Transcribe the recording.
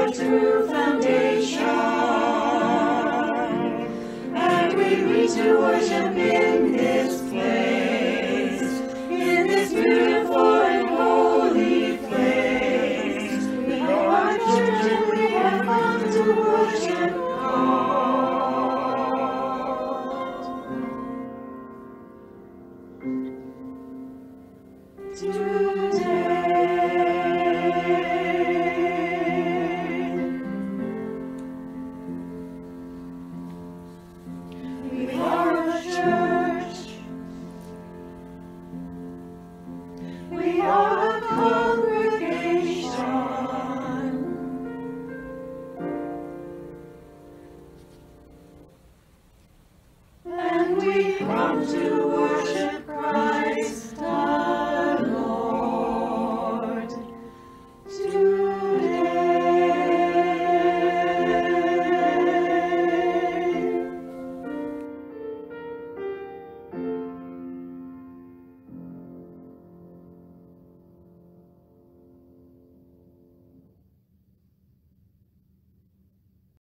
our true foundation, and we meet to worship in this place, in this beautiful and holy place. We are church and we have come to worship God. We are a congregation, and we come to worship.